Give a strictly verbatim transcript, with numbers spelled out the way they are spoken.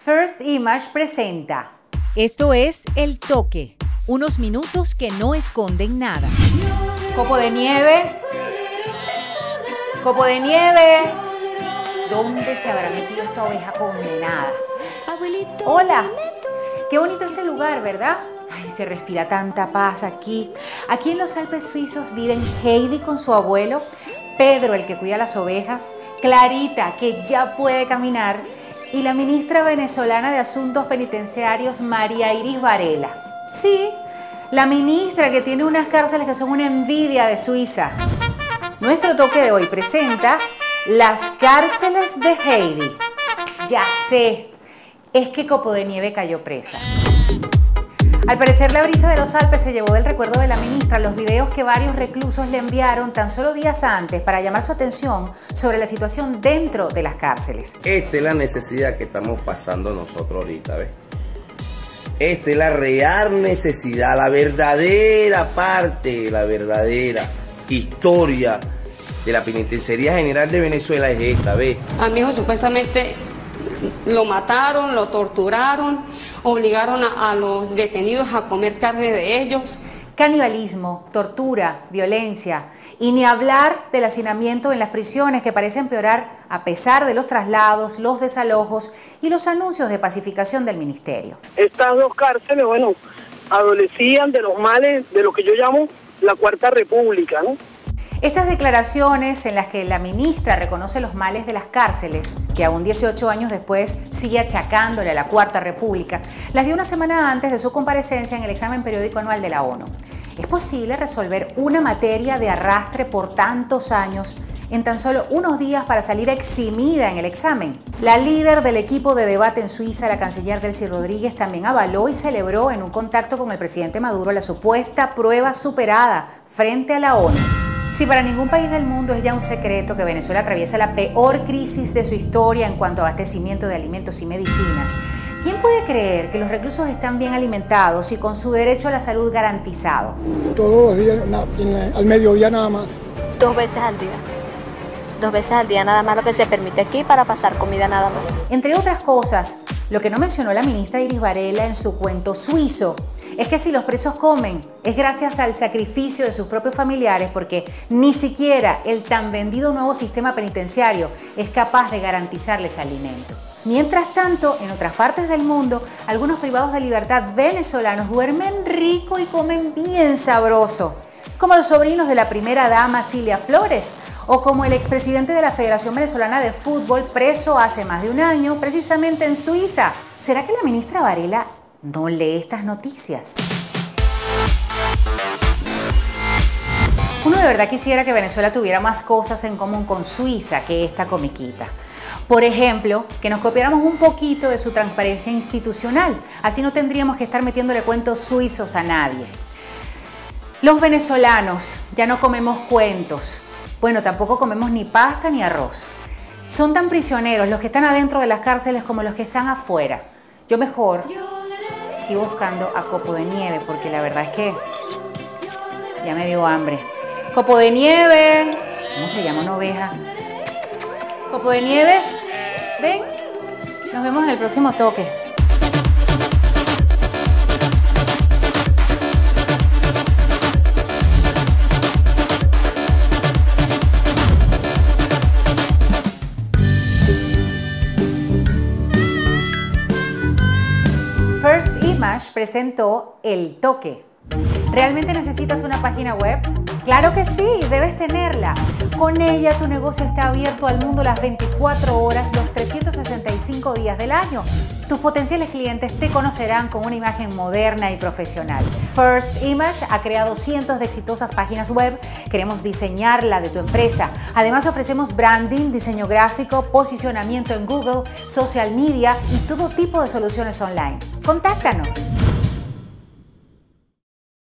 First Image presenta. Esto es El Toque, unos minutos que no esconden nada. Copo de nieve. Copo de nieve. ¿Dónde se habrá metido esta oveja condenada? Hola. Qué bonito este lugar, ¿verdad? Ay, se respira tanta paz aquí. Aquí en los Alpes suizos viven Heidi con su abuelo, Pedro, el que cuida las ovejas, Clarita, que ya puede caminar, y la ministra venezolana de Asuntos Penitenciarios, María Iris Varela. Sí, la ministra que tiene unas cárceles que son una envidia de Suiza. Nuestro toque de hoy presenta las cárceles de Heidi. Ya sé, es que Copo de Nieve cayó presa. Al parecer, la brisa de los Alpes se llevó del recuerdo de la ministra los videos que varios reclusos le enviaron tan solo días antes para llamar su atención sobre la situación dentro de las cárceles. Esta es la necesidad que estamos pasando nosotros ahorita, ¿ves? Esta es la real necesidad, la verdadera parte, la verdadera historia de la Penitenciaría General de Venezuela es esta, ¿ves? A mi hijo supuestamente lo mataron, lo torturaron, obligaron a, a los detenidos a comer carne de ellos. Canibalismo, tortura, violencia y ni hablar del hacinamiento en las prisiones que parece empeorar a pesar de los traslados, los desalojos y los anuncios de pacificación del ministerio. Estas dos cárceles, bueno, adolecían de los males de lo que yo llamo la Cuarta República, ¿no? Estas declaraciones en las que la ministra reconoce los males de las cárceles, que aún dieciocho años después sigue achacándole a la Cuarta República, las dio una semana antes de su comparecencia en el examen periódico anual de la ONU. ¿Es posible resolver una materia de arrastre por tantos años en tan solo unos días para salir eximida en el examen? La líder del equipo de debate en Suiza, la canciller Delcy Rodríguez, también avaló y celebró en un contacto con el presidente Maduro la supuesta prueba superada frente a la ONU. Si para ningún país del mundo es ya un secreto que Venezuela atraviesa la peor crisis de su historia en cuanto a abastecimiento de alimentos y medicinas, ¿quién puede creer que los reclusos están bien alimentados y con su derecho a la salud garantizado? Todos los días, na, al mediodía nada más. Dos veces al día. Dos veces al día nada más lo que se permite aquí para pasar comida nada más. Entre otras cosas, lo que no mencionó la ministra Iris Varela en su cuento suizo es que si los presos comen es gracias al sacrificio de sus propios familiares, porque ni siquiera el tan vendido nuevo sistema penitenciario es capaz de garantizarles alimento. Mientras tanto, en otras partes del mundo, algunos privados de libertad venezolanos duermen rico y comen bien sabroso, como los sobrinos de la primera dama Cilia Flores, o como el expresidente de la Federación Venezolana de Fútbol preso hace más de un año, precisamente en Suiza. ¿Será que la ministra Varela no lee estas noticias? Uno de verdad quisiera que Venezuela tuviera más cosas en común con Suiza que esta comiquita. Por ejemplo, que nos copiáramos un poquito de su transparencia institucional. Así no tendríamos que estar metiéndole cuentos suizos a nadie. Los venezolanos ya no comemos cuentos. Bueno, tampoco comemos ni pasta ni arroz. Son tan prisioneros los que están adentro de las cárceles como los que están afuera. Yo mejor sigo buscando a Copo de Nieve porque la verdad es que ya me dio hambre. Copo de Nieve. ¿Cómo se llama una oveja? Copo de Nieve. Ven. Nos vemos en el próximo toque. First Image presentó El Toque. ¿Realmente necesitas una página web? ¡Claro que sí! Debes tenerla. Con ella tu negocio está abierto al mundo las veinticuatro horas, los trescientos sesenta y cinco días del año. Tus potenciales clientes te conocerán con una imagen moderna y profesional. First Image ha creado cientos de exitosas páginas web. Queremos diseñar la de tu empresa. Además ofrecemos branding, diseño gráfico, posicionamiento en Google, social media y todo tipo de soluciones online. ¡Contáctanos!